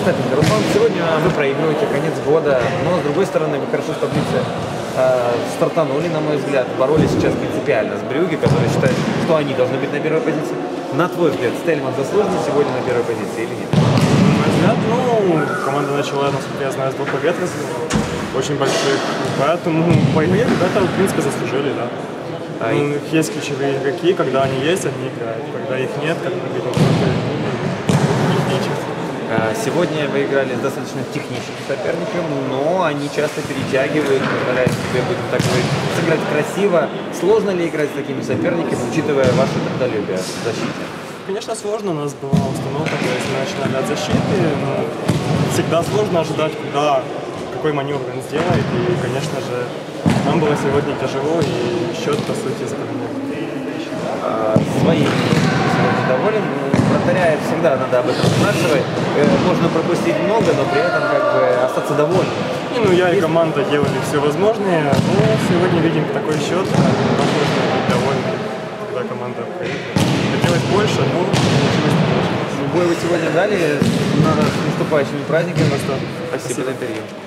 Кстати, Руслан, сегодня вы проигрываете конец года, но с другой стороны вы хорошо в таблице стартанули, на мой взгляд, боролись сейчас принципиально с Брюгге, которые считают, что они должны быть на первой позиции. На твой взгляд, Стельман заслуженно сегодня на первой позиции или нет? На мой взгляд, команда начала, насколько я знаю, с 2 побед очень больших, поэтому по игре ребята, в принципе, заслужили, да. У них есть ключевые игроки, когда они есть, они играют, когда их нет, как мы видим, Сегодня вы играли с достаточно техническим соперником, но они часто перетягивают, позволяют себе, будем так говорить, сыграть красиво. Сложно ли играть с такими соперниками, учитывая ваше трудолюбие в защите? Конечно, сложно. У нас была установка, то есть мы начинали от защиты, но всегда сложно ожидать, какой маневр он сделает. И, конечно же, нам было сегодня тяжело, и счет, по сути, закономерный. Своим сегодня доволен. Вратаря всегда надо об этом спрашивать. Можно пропустить много, но при этом остаться довольным. Я и команда делали все возможное, но сегодня видим такой счет, возможно быть довольны, когда команда проигрывает. Хотелось больше, но получилось не больше. Бой вы сегодня дали, с наступающими праздниками. Спасибо за интервью.